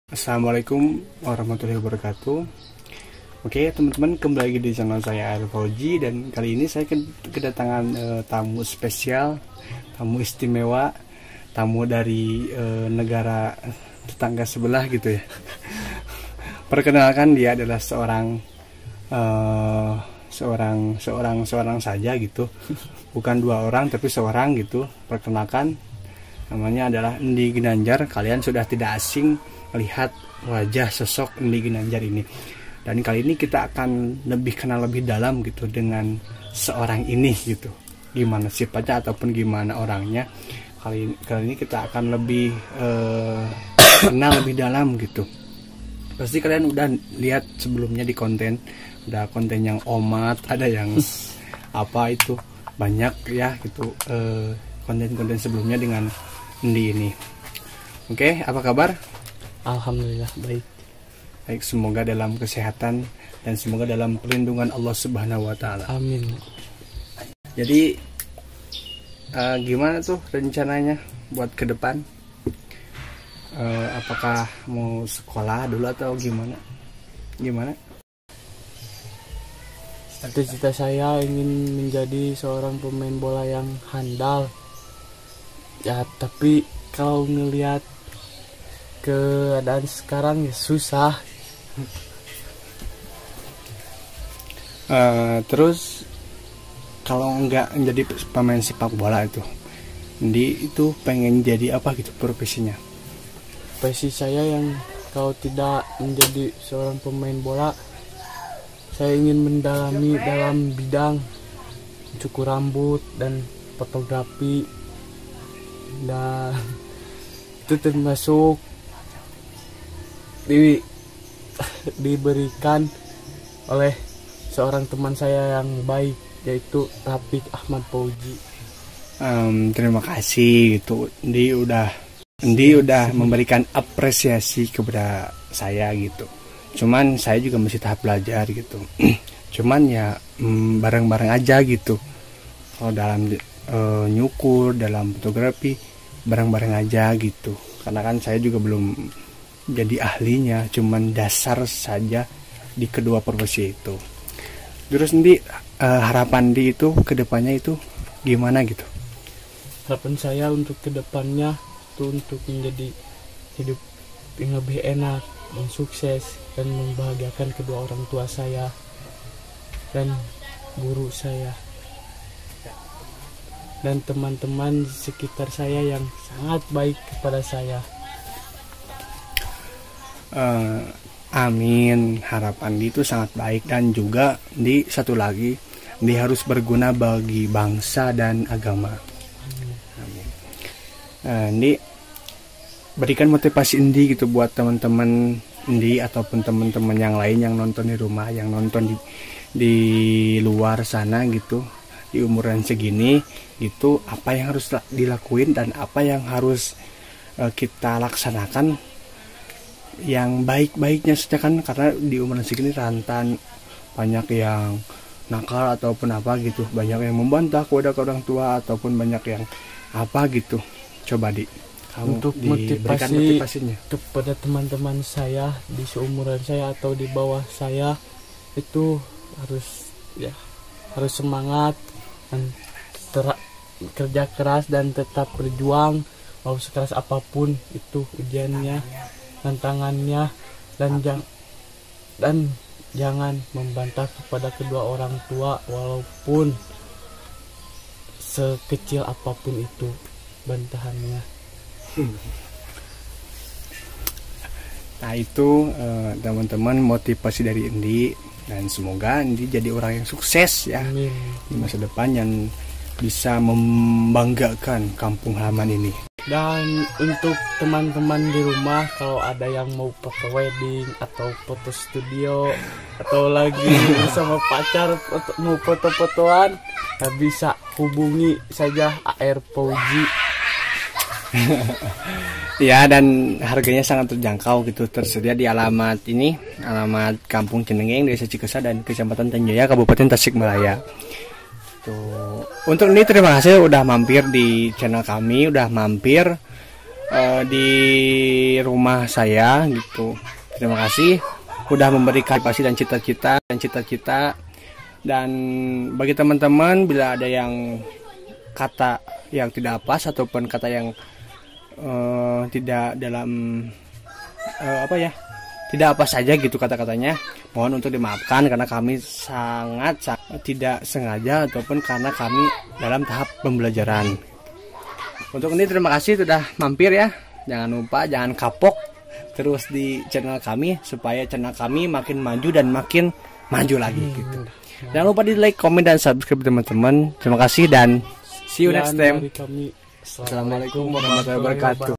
Assalamualaikum warahmatullahi wabarakatuh. Oke teman-teman, kembali lagi di channel saya Air Fauji. Dan kali ini saya kedatangan tamu spesial, tamu istimewa, tamu dari negara tetangga sebelah gitu ya. Perkenalkan, dia adalah seorang saja gitu, bukan dua orang tapi seorang gitu. Perkenalkan, namanya adalah Endi Ginanjar. Kalian sudah tidak asing melihat wajah sosok Endi Ginanjar ini. Dan kali ini kita akan lebih kenal lebih dalam gitu dengan seorang ini gitu. Gimana sifatnya ataupun gimana orangnya. Kali ini kita akan lebih kenal lebih dalam gitu. Pasti kalian udah lihat sebelumnya di konten, udah konten yang omat, ada yang apa itu banyak ya gitu, konten-konten sebelumnya dengan Endi ini. Oke, apa kabar? Alhamdulillah baik. Baik, semoga dalam kesehatan dan semoga dalam perlindungan Allah Subhanahu wa taala. Amin. Jadi gimana tuh rencananya buat ke depan? Apakah mau sekolah dulu atau gimana? Gimana? Cita-cita saya ingin menjadi seorang pemain bola yang handal. Ya, tapi kalau ngelihat keadaan sekarang ya susah. Terus kalau nggak menjadi pemain sepak bola itu pengen jadi apa gitu profesinya? Profesi saya yang kalau tidak menjadi seorang pemain bola, saya ingin mendalami dalam bidang cukur rambut dan fotografi, dan itu termasuk diberikan oleh seorang teman saya yang baik, yaitu Rafiq Ahmad Fauji. Terima kasih gitu. Endi udah memberikan apresiasi kepada saya gitu. Cuman saya juga masih tahap belajar gitu. Cuman ya bareng-bareng aja gitu. Kalau dalam nyukur, dalam fotografi bareng-bareng aja gitu. Karena kan saya juga belum jadi ahlinya, cuman dasar saja di kedua profesi itu. Terus nanti harapan di itu kedepannya itu gimana gitu? Harapan saya untuk kedepannya itu untuk menjadi hidup yang lebih enak dan sukses, dan membahagiakan kedua orang tua saya dan guru saya dan teman-teman di sekitar saya yang sangat baik kepada saya. Amin. Harapan itu sangat baik, dan juga di satu lagi, dia harus berguna bagi bangsa dan agama. Amin. Ini berikan motivasi Endi gitu buat teman-teman Endi ataupun teman-teman yang lain yang nonton di rumah, yang nonton di luar sana gitu, di umuran segini gitu, apa yang harus dilakuin dan apa yang harus kita laksanakan yang baik-baiknya saja kan, karena di umuran segini rentan banyak yang nakal ataupun apa gitu, banyak yang membantah kepada orang tua ataupun banyak yang apa gitu. Coba kamu untuk motivasinya kepada teman-teman saya di seumuran saya atau di bawah saya, itu harus semangat dan kerja keras dan tetap berjuang mau sekeras apapun itu ujiannya, tantangannya, dan jangan membantah kepada kedua orang tua walaupun sekecil apapun itu bantahannya. Nah itu teman-teman motivasi dari Endi, dan semoga Endi jadi orang yang sukses ya. Amin. Di masa depan yang bisa membanggakan kampung halaman ini. Dan untuk teman-teman di rumah, kalau ada yang mau foto wedding atau foto studio atau lagi bersama pacar mau foto-fotoan, bisa hubungi saja Air Fauji. Ya, dan harganya sangat terjangkau gitu, tersedia di alamat Kampung Cenengeng, Desa Cikesa dan Kecamatan Tanjaya, Kabupaten Tasikmalaya. Tuh. Untuk ini terima kasih udah mampir di channel kami, udah mampir di rumah saya gitu. Terima kasih udah memberikan pasti dan cita-cita. Dan bagi teman-teman, bila ada yang kata yang tidak pas ataupun kata yang tidak dalam tidak apa saja gitu kata-katanya, mohon untuk dimaafkan karena kami sangat tidak sengaja ataupun karena kami dalam tahap pembelajaran. Untuk ini terima kasih sudah mampir ya. Jangan lupa jangan kapok terus di channel kami supaya channel kami makin maju dan makin maju lagi gitu. Jangan lupa di like, komen, dan subscribe teman-teman. Terima kasih dan see you next time. Assalamualaikum Assalamualaikum warahmatullahi wabarakatuh.